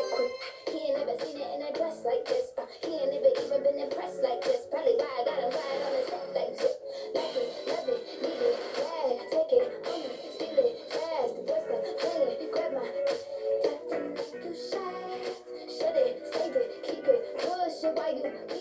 quick. He ain't never seen it in a dress like this. He ain't never even been impressed like this. Probably why I got him right on the set like zip. Like it, love it, need it, yeah. Take it, own it, steal it, fast. Boy, stop playing, grab my acting like you shy. Shut it, save it, keep it, push it while you